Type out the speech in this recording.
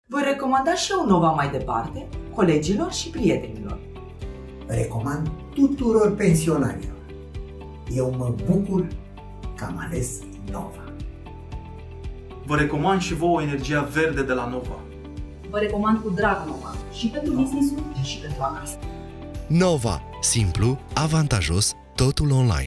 Voi recomanda și eu Nova mai departe, colegilor și prietenilor. Recomand tuturor pensionarilor. Eu mă bucur că am ales Nova. Vă recomand și vouă energia verde de la Nova. Vă recomand cu drag Nova, și pentru business-ul, și pentru acasă. Nova. Simplu, avantajos, totul online.